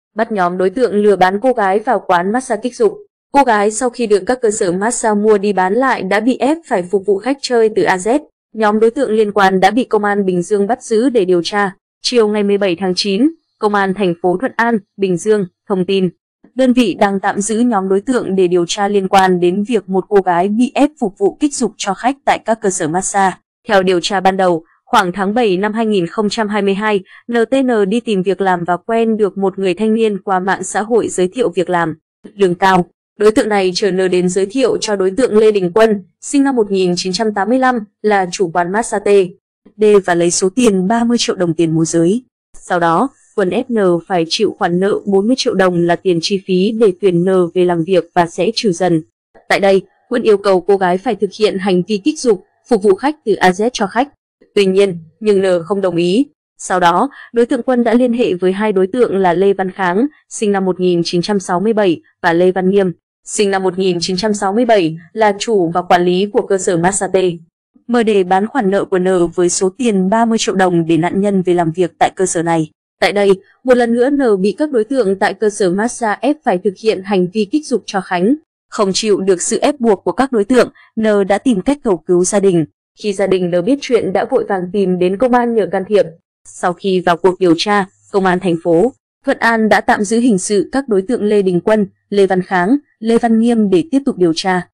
bắt nhóm đối tượng lừa bán cô gái vào quán massage kích dục. Cô gái sau khi được các cơ sở massage mua đi bán lại đã bị ép phải phục vụ khách chơi từ A Z. Nhóm đối tượng liên quan đã bị Công an Bình Dương bắt giữ để điều tra. Chiều ngày 17 tháng 9, Công an thành phố Thuận An, Bình Dương thông tin, đơn vị đang tạm giữ nhóm đối tượng để điều tra liên quan đến việc một cô gái bị ép phục vụ kích dục cho khách tại các cơ sở massage. Theo điều tra ban đầu, khoảng tháng 7 năm 2022, NTN đi tìm việc làm và quen được một người thanh niên qua mạng xã hội giới thiệu việc làm lương cao. Đối tượng này chở N đến giới thiệu cho đối tượng Lê Đình Quân, sinh năm 1985, là chủ quán massage D và lấy số tiền 30 triệu đồng tiền môi giới. Sau đó, Quân ép N phải chịu khoản nợ 40 triệu đồng là tiền chi phí để tuyển N về làm việc và sẽ trừ dần. Tại đây, Quân yêu cầu cô gái phải thực hiện hành vi kích dục, phục vụ khách từ A Z cho khách. Tuy nhiên, nhưng N không đồng ý. Sau đó, đối tượng Quân đã liên hệ với hai đối tượng là Lê Văn Kháng, sinh năm 1967 và Lê Văn Nghiêm, sinh năm 1967, là chủ và quản lý của cơ sở massage. Mời để bán khoản nợ của N với số tiền 30 triệu đồng để nạn nhân về làm việc tại cơ sở này. Tại đây, một lần nữa N bị các đối tượng tại cơ sở massage ép phải thực hiện hành vi kích dục cho Khánh. Không chịu được sự ép buộc của các đối tượng, N đã tìm cách cầu cứu gia đình. Khi gia đình N biết chuyện đã vội vàng tìm đến công an nhờ can thiệp. Sau khi vào cuộc điều tra, Công an thành phố Thuận An đã tạm giữ hình sự các đối tượng Lê Đình Quân, Lê Văn Kháng, Lê Văn Nghiêm để tiếp tục điều tra.